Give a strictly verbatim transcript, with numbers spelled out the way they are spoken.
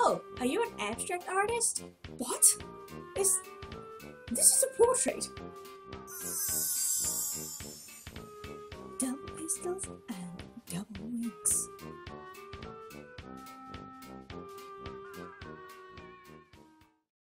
Oh, are you an abstract artist? What? Is this is a portrait? Double pistols and double wings.